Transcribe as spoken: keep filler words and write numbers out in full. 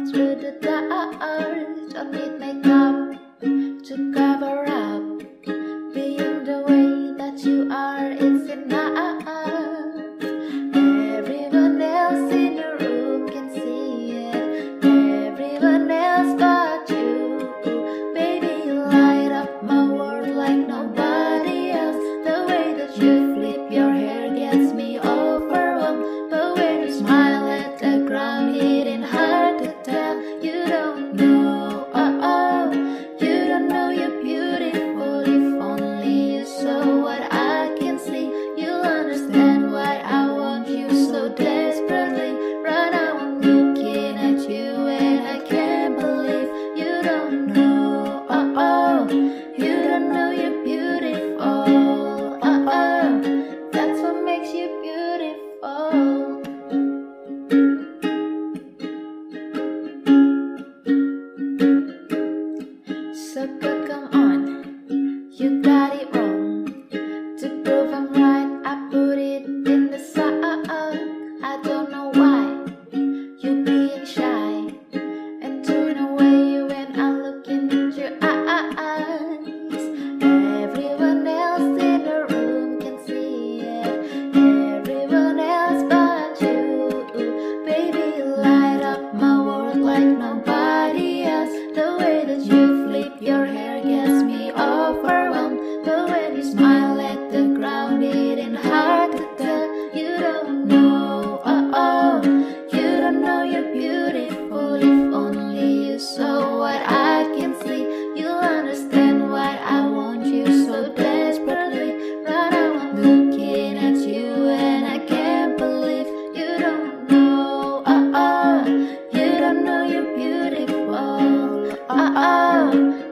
through the dark. Don't need makeup to cover up. Being the way that you are, it's enough. Everyone else in the room can see it. Everyone else but you. Baby, you light up my world like nobody else. The way that you flip your hair gets me overwhelmed. But when you smile at the ground, it ain't hard to tell. You don't know, oh oh, you don't know you're beautiful. If only you saw what I can see, you'll understand why I want you so desperately. Right now I'm looking at you and I can't believe you don't know, oh oh, you don't know you're beautiful, oh oh, that's what makes you beautiful. So good, come on, you got it wrong. To prove I'm right, I put it in the song. I don't know why you being shy and turn away when I look into your eyes. Everyone else in the room can see it. Everyone else but you. Baby, you light up my world like nobody else. The way that you flip your hair gets me overwhelmed. But when you smile at the ground, it ain't hard to tell. You don't know, oh oh, you don't know you're beautiful. If only you saw what I can see, you'll understand why I want you so desperately. Right now I'm looking at you and I can't believe you don't know, oh oh, you don't know you're beautiful, oh oh.